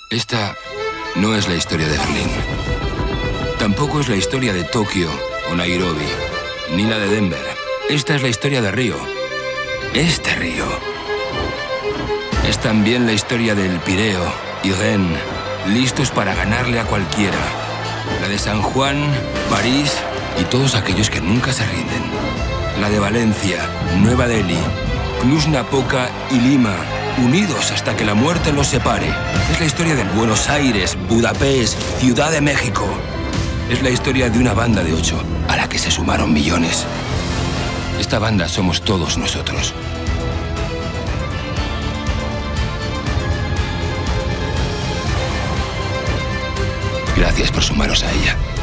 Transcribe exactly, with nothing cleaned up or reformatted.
Esta no es la historia de Berlín. Tampoco es la historia de Tokio o Nairobi, ni la de Denver. Esta es la historia de Río. Este río. Es también la historia del Pireo y Rennes, listos para ganarle a cualquiera. La de San Juan, París y todos aquellos que nunca se rinden. La de Valencia, Nueva Delhi, Cluj-Napoca y Lima, unidos hasta que la muerte los separe. Es la historia de Buenos Aires, Budapest, Ciudad de México. Es la historia de una banda de ocho, a la que se sumaron millones. Esta banda somos todos nosotros. Gracias por sumaros a ella.